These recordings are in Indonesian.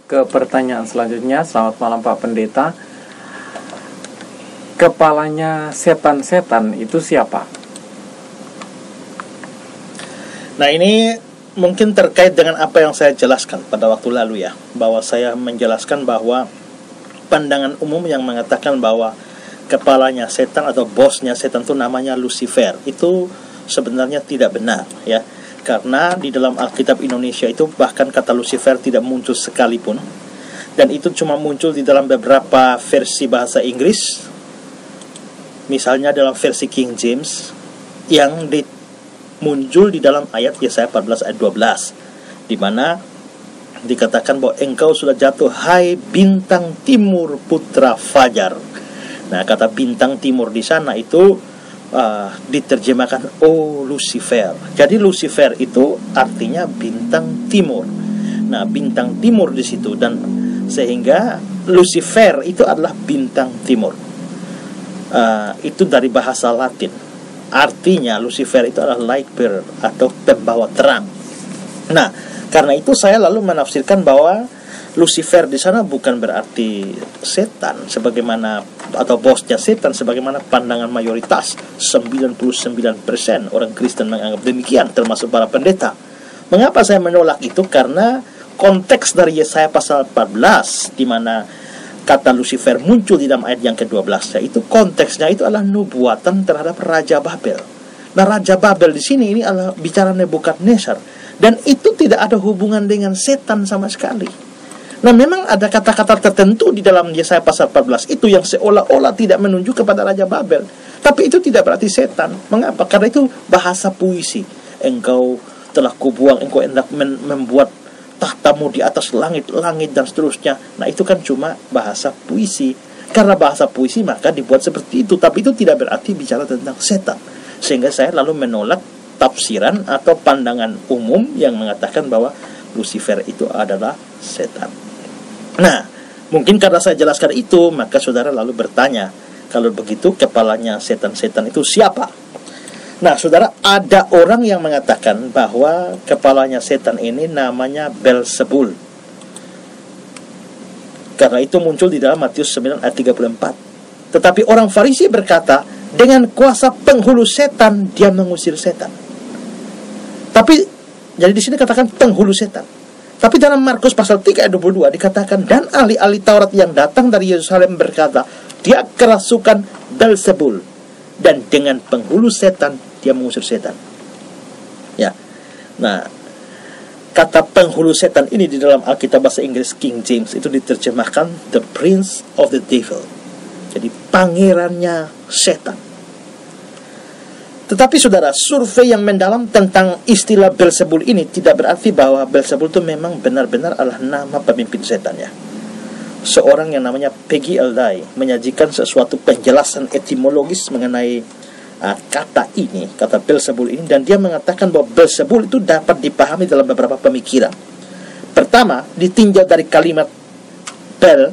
ke pertanyaan selanjutnya. Selamat malam Pak Pendeta. Kepalanya setan-setan itu siapa? Nah, ini mungkin terkait dengan apa yang saya jelaskan pada waktu lalu ya, bahwa saya menjelaskan bahwa pandangan umum yang mengatakan bahwa kepalanya setan atau bosnya setan itu namanya Lucifer, itu sebenarnya tidak benar ya. Karena di dalam Alkitab Indonesia itu bahkan kata Lucifer tidak muncul sekalipun, dan itu cuma muncul di dalam beberapa versi bahasa Inggris. Misalnya dalam versi King James yang muncul di dalam ayat Yesaya 14 ayat 12, di mana dikatakan bahwa engkau sudah jatuh hai bintang timur putra fajar. Nah, kata bintang timur di sana itu diterjemahkan Lucifer. Jadi Lucifer itu artinya bintang timur. Nah, bintang timur di situ, dan sehingga Lucifer itu adalah bintang timur. Itu dari bahasa Latin. Artinya Lucifer itu adalah light bearer atau pembawa terang. Nah, karena itu saya lalu menafsirkan bahwa Lucifer di sana bukan berarti setan sebagaimana, atau bosnya setan sebagaimana pandangan mayoritas 99% orang Kristen menganggap demikian, termasuk para pendeta. Mengapa saya menolak itu? Karena konteks dari Yesaya pasal 14 di mana kata Lucifer muncul di dalam ayat yang ke-12, yaitu konteksnya itu adalah nubuatan terhadap Raja Babel. Nah, Raja Babel di sini ini adalah bicara Nebukadnezar, dan itu tidak ada hubungan dengan setan sama sekali. Nah, memang ada kata-kata tertentu di dalam Yesaya pasal 14 itu yang seolah-olah tidak menunjuk kepada Raja Babel, tapi itu tidak berarti setan. Mengapa? Karena itu bahasa puisi. Engkau telah kubuang, engkau hendak membuat tahtamu di atas langit-langit dan seterusnya. Nah, itu kan cuma bahasa puisi. Karena bahasa puisi maka dibuat seperti itu, tapi itu tidak berarti bicara tentang setan. Sehingga saya lalu menolak tafsiran atau pandangan umum yang mengatakan bahwa Lucifer itu adalah setan. Nah, mungkin karena saya jelaskan itu, maka saudara lalu bertanya, kalau begitu kepalanya setan-setan itu siapa? Nah, saudara, ada orang yang mengatakan bahwa kepalanya setan ini namanya Belzebul. Karena itu muncul di dalam Matius 9 ayat 34. Tetapi orang Farisi berkata, dengan kuasa penghulu setan dia mengusir setan. Tapi jadi di sini katakan penghulu setan. Tapi dalam Markus pasal 3 ayat 22 dikatakan, dan ahli-ahli Taurat yang datang dari Yerusalem berkata, dia kerasukan Belzebul, dan dengan penghulu setan dia mengusir setan. Ya. Nah, kata penghulu setan ini di dalam Alkitab bahasa Inggris King James itu diterjemahkan the prince of the devil. Jadi pangerannya setan. Tetapi saudara, survei yang mendalam tentang istilah Belzebul ini tidak berarti bahwa Belzebul itu memang benar-benar adalah nama pemimpin setan ya. Seorang yang namanya Peggy Eldai menyajikan sesuatu penjelasan etimologis mengenai kata ini, kata Belzebul ini, dan dia mengatakan bahwa Belzebul itu dapat dipahami dalam beberapa pemikiran. Pertama, ditinjau dari kalimat Bel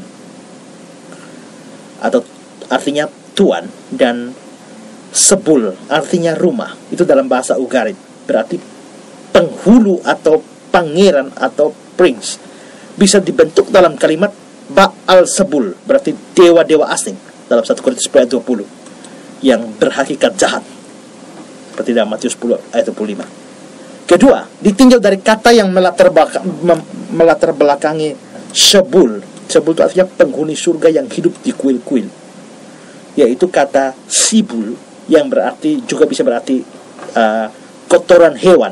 atau artinya tuan, dan Sebul artinya rumah. Itu dalam bahasa Ugarit, berarti penghulu atau pangeran atau prince. Bisa dibentuk dalam kalimat Baal Sebul, berarti dewa-dewa asing dalam 1 Korintus 10 ayat 20 yang berhakikat jahat, seperti dalam Matius 10 ayat 25. Kedua, ditinjau dari kata yang melatar belakangi Sebul. Sebul itu artinya penghuni surga yang hidup di kuil-kuil, yaitu kata Sibul, yang berarti juga bisa berarti kotoran hewan,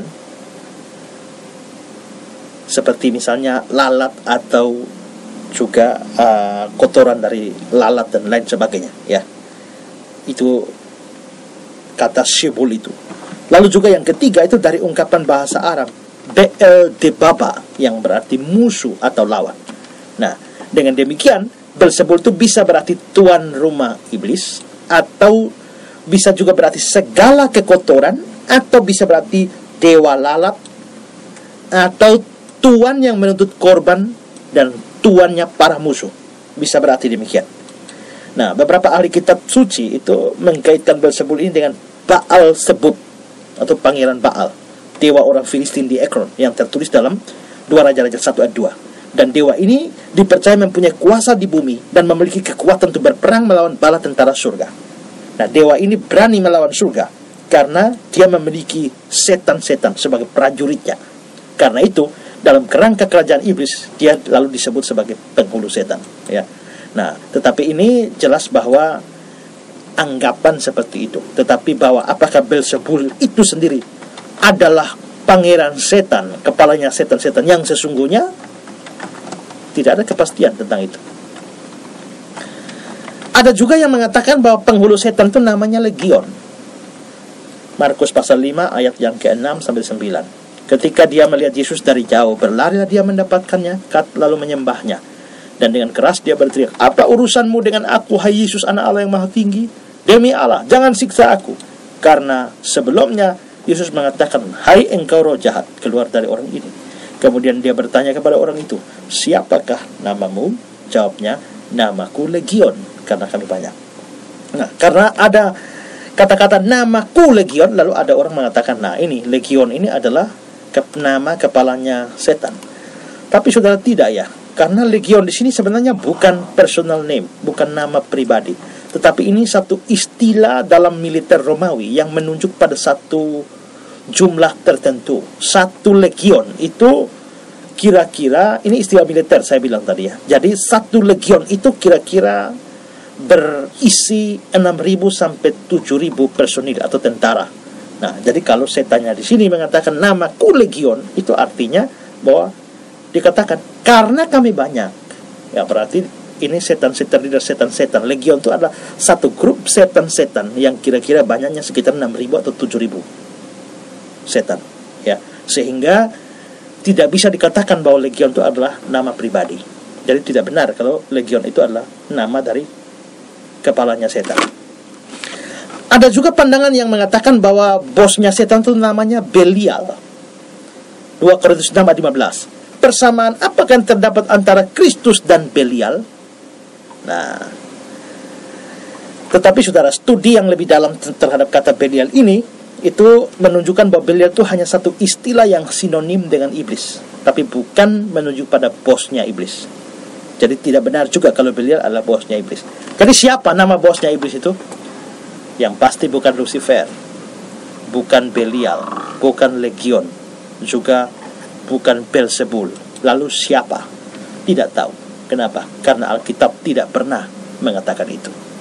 seperti misalnya lalat atau juga kotoran dari lalat dan lain sebagainya ya. Itu kata Shebul itu. Lalu juga yang ketiga itu dari ungkapan bahasa Arab Be'el Debaba, yang berarti musuh atau lawan. Nah, dengan demikian Belzebul itu bisa berarti tuan rumah iblis, atau bisa juga berarti segala kekotoran, atau bisa berarti dewa lalat, atau tuan yang menuntut korban, dan tuannya para musuh. Bisa berarti demikian. Nah, beberapa ahli kitab suci itu mengkaitkan Belzebul ini dengan Baal Sebut atau pangeran Baal, dewa orang Filistin di Ekron, yang tertulis dalam 2 Raja-Raja 1 ayat 2. Dan dewa ini dipercaya mempunyai kuasa di bumi dan memiliki kekuatan untuk berperang melawan bala tentara surga. Nah, dewa ini berani melawan surga karena dia memiliki setan-setan sebagai prajuritnya. Karena itu, dalam kerangka kerajaan iblis, dia lalu disebut sebagai penghulu setan. Ya. Nah, tetapi ini jelas bahwa anggapan seperti itu. Tetapi bahwa apakah Belzebul itu sendiri adalah pangeran setan, kepalanya setan-setan yang sesungguhnya, tidak ada kepastian tentang itu. Ada juga yang mengatakan bahwa penghulu setan itu namanya legion. Markus pasal 5 ayat yang ke-6 sampai 9. Ketika dia melihat Yesus dari jauh, berlarilah dia mendapatkannya, lalu menyembahnya. Dan dengan keras dia berteriak, "Apa urusanmu dengan aku, hai Yesus, anak Allah yang maha tinggi? Demi Allah, jangan siksa aku." Karena sebelumnya Yesus mengatakan, "Hai engkau roh jahat, keluar dari orang ini." Kemudian dia bertanya kepada orang itu, "Siapakah namamu?" Jawabnya, "Namaku Legion, karena kami banyak." Nah, karena ada kata-kata namaku Legion, lalu ada orang mengatakan, nah ini Legion ini adalah nama kepalanya setan. Tapi saudara, tidak ya, karena Legion di sini sebenarnya bukan personal name, bukan nama pribadi, tetapi ini satu istilah dalam militer Romawi yang menunjuk pada satu jumlah tertentu. Satu legion itu kira-kira, ini istilah militer saya bilang tadi ya. Jadi satu legion itu kira-kira berisi 6.000 sampai 7.000 personil atau tentara. Nah, jadi kalau setannya di sini mengatakan namaku legion, itu artinya bahwa dikatakan karena kami banyak. Ya, berarti ini setan-setan, leader setan-setan. Legion itu adalah satu grup setan-setan yang kira-kira banyaknya sekitar 6.000 atau 7.000 setan. Ya, sehingga tidak bisa dikatakan bahwa legion itu adalah nama pribadi. Jadi tidak benar kalau legion itu adalah nama dari kepalanya setan. Ada juga pandangan yang mengatakan bahwa bosnya setan itu namanya Belial. 2 Korintus 6 ayat 15. Persamaan apakah yang terdapat antara Kristus dan Belial? Nah, tetapi saudara, studi yang lebih dalam terhadap kata Belial ini, itu menunjukkan bahwa Belial itu hanya satu istilah yang sinonim dengan iblis, tapi bukan menunjuk pada bosnya iblis. Jadi tidak benar juga kalau Belial adalah bosnya iblis. Jadi siapa nama bosnya iblis itu? Yang pasti bukan Lucifer, bukan Belial, bukan Legion, juga bukan Belzebul. Lalu siapa? Tidak tahu. Kenapa? Karena Alkitab tidak pernah mengatakan itu.